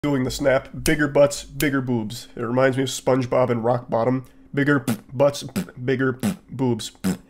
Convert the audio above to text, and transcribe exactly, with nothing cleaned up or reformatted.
Doing the snap. Bigger butts, bigger boobs. It reminds me of SpongeBob and Rock Bottom. Bigger butts, bigger boobs.